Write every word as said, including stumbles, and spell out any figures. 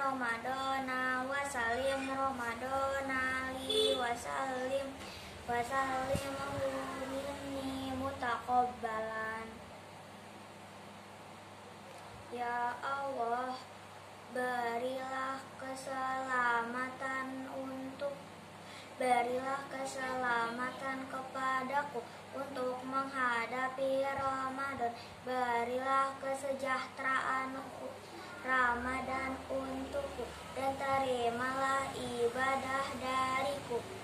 Ramadana wasalim Ramadana li wasalim wasalim minni mutaqabbalan. Ya Allah, berilah keselamatan untuk berilah keselamatan kepadaku untuk menghadapi Ramadan. Berilah kesejahteraan Ramadan untukku dan terimalah ibadah dariku.